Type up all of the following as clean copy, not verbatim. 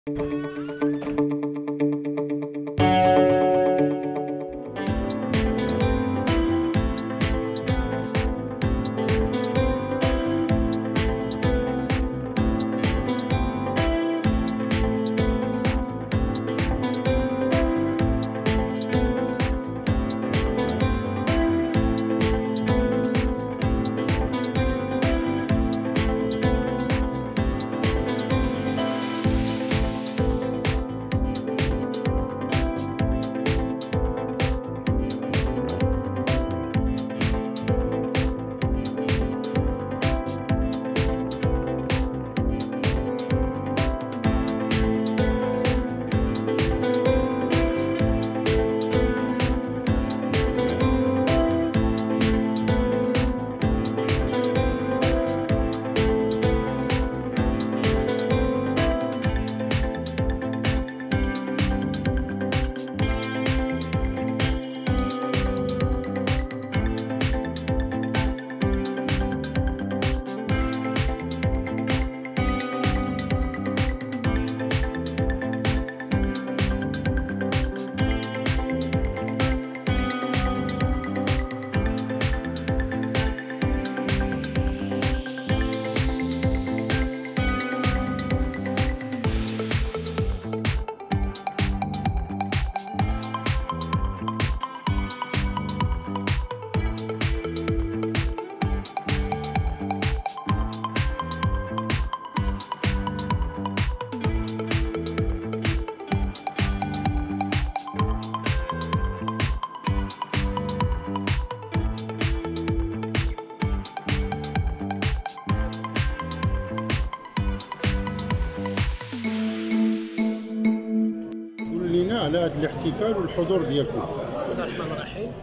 على هذا الاحتفال والحضور ديالكم. بسم الله الرحمن الرحيم.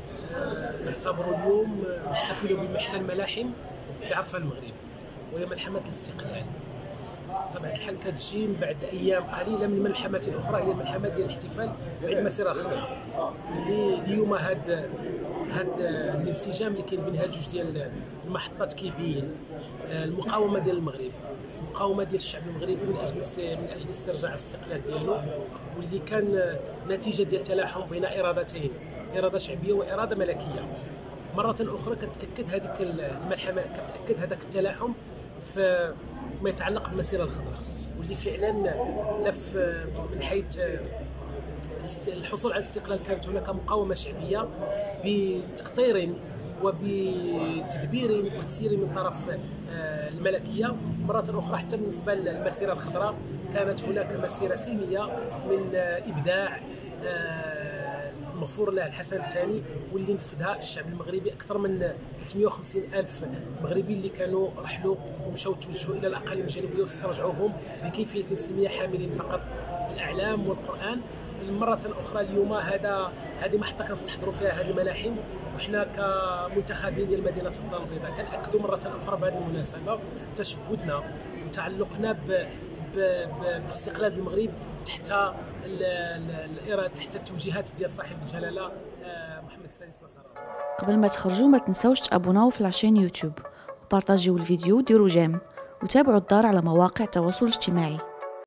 نعتبر اليوم نحتفل بمحنى الملاحم في عرفة المغرب، وهي ملحمة الاستقلال. طبعا الحال كتجي بعد ايام قليله من الملحمات الاخرى، هي الملحمه ديال الاحتفال بعيد المسيره الخضراء، اللي اليوم هذا الانسجام اللي كاين بين هاد جوج ديال المحطات كيبين المقاومه ديال المغرب، المقاومه ديال الشعب المغربي من اجل استرجاع الاستقلال ديالو، واللي كان نتيجه ديال تلاحم بين ارادتين، اراده شعبيه واراده ملكيه. مره اخرى كتاكد هذيك الملحمه، كتاكد هذاك التلاحم في ما يتعلق بالمسيره الخضراء، واللي فعلا من حيث الحصول على الاستقلال كانت هناك مقاومه شعبيه بتأطير وبتدبير وتسيير من طرف الملكيه. مرة أخرى حتى بالنسبة للمسيرة الخضراء كانت هناك مسيرة سلمية من إبداع مغفور له الحسن الثاني، واللي نفذها الشعب المغربي. أكثر من 350 ألف مغربي اللي كانوا رحلوا ومشاو توجهوا إلى الأقاليم الجنوبية واسترجعوهم بكيفية سلمية، حاملين فقط الأعلام والقرآن. مرة أخرى اليوم هذه محطة كنستحضروا فيها هذه الملاحم، وحنا كمنتخبين ديال مدينة الدار البيضاء كنأكدوا مرة أخرى بهذه المناسبة تشبدنا وتعلقنا باستقلال المغرب تحت التوجيهات ديال صاحب الجلالة محمد السادس نصر. قبل ما تخرجوا ما تنسوش تابوناو في لاشين يوتيوب وبارطاجيو الفيديو وديروا جيم وتابعوا الدار على مواقع التواصل الاجتماعي.